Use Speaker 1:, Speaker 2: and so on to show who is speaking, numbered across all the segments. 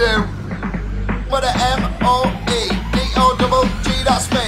Speaker 1: do. With a M-O-E-D-O-G-G, that's me.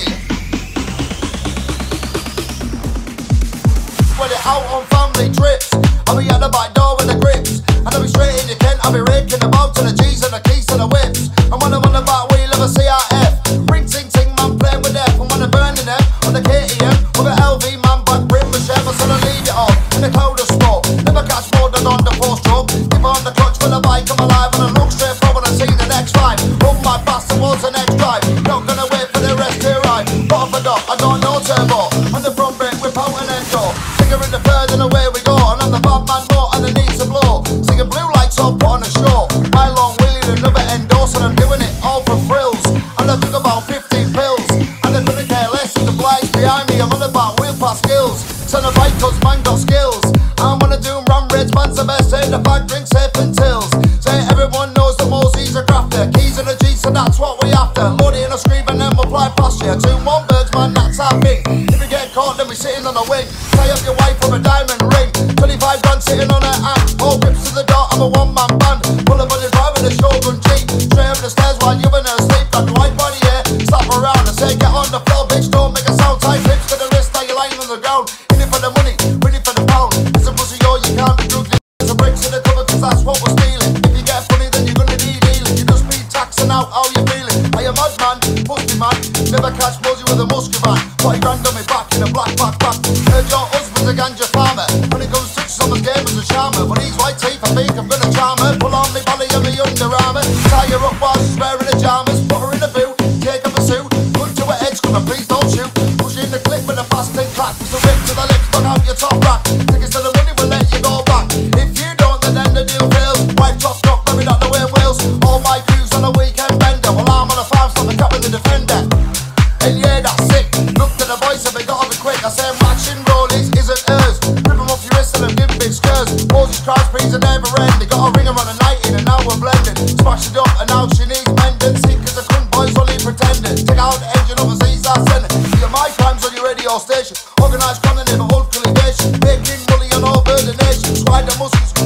Speaker 1: When it out on family trips, I'll be at the back door with the grips, and I'll be straight in your Kent, I'll be raking the bout to the G's and the keys to the whips. And when I'm on the back wheel of a CRF, ring ting ting man playing with death. And when I'm burning them on the KTM, with an LV man back brim with Chef, so I leave it off in the cloud of smoke. Never catch more than on the four-stroke. Give on the clutch for the bike, I'm alive, and I look straight forward and see the next ride. Hold my fast towards the next drive, not gonna wait for the rest to ride. But I forgot, I got no turbo, and the front brake whip out and then go. Finger in the third and away we go, and I'm the bad man more and the need to blow. Singing blue lights up on a show. My long wheelie and another endorse, and I'm doing it all for thrills. And I took about 15 pills, and I couldn't care less of the blinds behind me. I'm on about wheel pass skills. Son of bike cause man got skills. I'm gonna do rum reds, man's the best. Say the fag drink, safe and tills. Say everyone knows the Mosey's a crafter. Keys and a G, so that's what we after. Load it in a scream and then we'll fly past you. 2 1 birds, man, that's our thing. If we get caught, then we sitting on a wing. Tie up your wife with a diamond ring. 25 grand sitting on her hand. All grips to the door, I'm a one-man band. Pull up on the drive with a Shogun G. Straight up the stairs while you in her sleep. Got the white body here, slap around and say get on the floor, bitch, don't make a sound. Tight hips to the wrist, now you're lying on the ground. In it for the money, win it for the pound. It's a pussy, yo, you can't be drugged. It's a bricks in the cover, cause that's what we're stealing. If you get funny, then you're gonna need healing. You just be taxing out how you feeling. Are you mad, man? Musty man. Never catch Mosey with a musky van. 40 grand on me back in a black backpack. Heard your husband's a ganja farmer. When he goes to some game as a charmer. But he's white teeth, I think I'm gonna charm her. Pull on me belly and me Under Armour. Tie her up while she's wearing the jammers. Put her in a boot, take off a suit. Gun to her head, scream and please don't shoot. Push in the clip with a fast thing clap. It's a whip to the lips, knock out your top rack. Tickets to the money, we'll let you go back. If you don't, then the deal fails. White top drop, buried out the way in Wales. All my views on a weekend bender. Well, I'm on a 5-star, the cap in the defender. And yeah, that's sick. Look to the voice and they gotta be quick. I say matching rollies isn't hers. Rip them off your wrist and them give big skirts. Moses Christ, please, and never end. They got a ringer on a 19 and now we're blending. Smash it up and now she needs mending. See, cause the cunt boys only pretending. Take out the engine overseas, I send it. You're my crimes on your radio station. Organised crime and never hold colligation. Making money on over the nation. Squad the muscles.